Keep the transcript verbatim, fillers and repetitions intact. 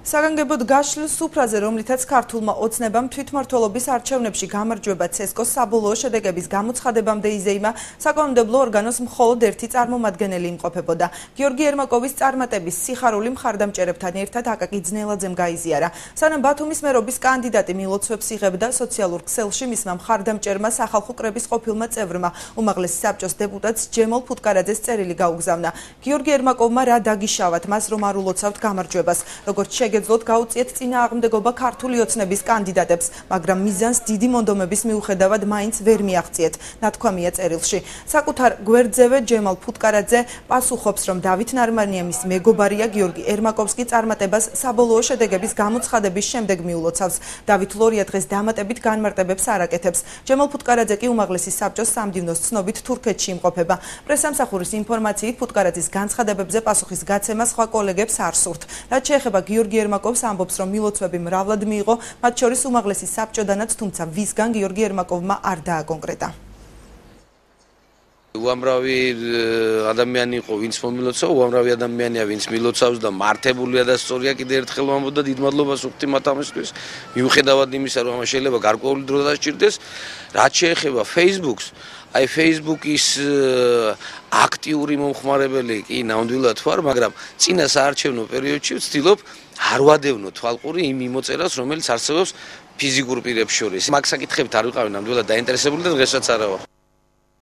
საგანგებოდ გაშლილ სუფრაზე, რომლითაც ქართულმა ოცნებამ თვითმმართველობის არჩევნებში გამარჯვება ცესკოს საბოლოო შედეგების გამოცხადებამდე იზეიმა, საკანონმდებლო ორგანოს მხოლოდ ერთი წარმომადგენელი იმყოფებოდა. გიორგი ერმაკოვის წარმატების სიხარული მხარდამჭერებთან ერთად აკაკი ძნელაძემ გაიზიარა. სანამ ბათუმის მერობის კანდიდატი მილოცვებს იღებდა, სოციალურ ქსელში მისმა მხარდამჭერმა სახალხო კრების ყოფილმა წევრმა, უმაღლესი საბჭოს დეპუტატს ჯემალ ფუტკარაძეს წერილი გაუგზავნა. გიორგი ერმაკოვმა რა დაგიშავათ მას, რომ არ ულოცავთ გამარჯვებას, როგორც შეგეძლოთ გაუწიეთ წინააღმდეგობა ქართული ოცნების კანდიდატებს, მაგრამ მიზანს დიდი მონდომების მიუხედავად მაინც ვერ მიაღწიეთ, ნათქვამია წერილში. საკუთარ გვერდზევე ჯემალ ფუტკარაძე პასუხობს, რომ დავით ნარმანიამის მეგობარია, გიორგი ერმაკოვს კი წარმატებას საბოლოო შედეგების გამოცხადების შემდეგ მიულოცავს. დავით ლორია დღეს დამატებით განმარტებებს არ აკეთებს. ჯემალ ფუტკარაძე კი უმაღლესი საბჭოს სამდივნოს ცნობით თურქეთში იმყოფება. პრესამსახურის ინფორმაციით ფუტკარაძის განცხადებებზე პასუხის გაცემა სხვა კოლეგებს არ სურთ. რაც შეეხება გიორგი ერმაკოვს, ამბობს, რომ მილოცვები მრავლად მიიღო, მათ შორის უმაღლესი საბჭოდანაც, თუმცა ვისგან გიორგი ერმაკოვმა არ დააკონკრეტა. უამრავი ადამიანი იყო, ვინც მომილოცა, უამრავი ადამიანია, ვინც მილოცავს და მართებულია და სწორია. კიდევ ერთხელ ვამბობ და დიდ მადლობას ვუხდი მათ ამისთვის. მიუხედავად იმისა, რომ ამას შეიძლება გარკვეული დრო დასჭირდეს, რაც შეეხება Facebook-ს, აი Facebook-ის აქტიური მომხმარებელი კი ნამდვილად ვარ, მაგრამ წინა საარჩევნო პერიოდში ვცდილობ არ ვადევნო თვალყური იმ მიმოწერას, რომელიც არსებობს ფიზიკურ პირებს შორის. მაგ საკითხებით არ ვიყავი ნამდვილად დაინტერესებული და დღესაც არა ვარ.